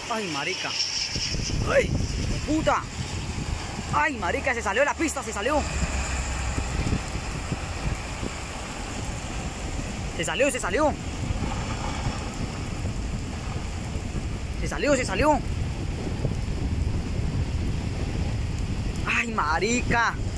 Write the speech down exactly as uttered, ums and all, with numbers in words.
Ay, marica. Ay, puta. Ay, marica, se salió de la pista, se salió. Se salió, se salió. Se salió, se salió. Ay, marica.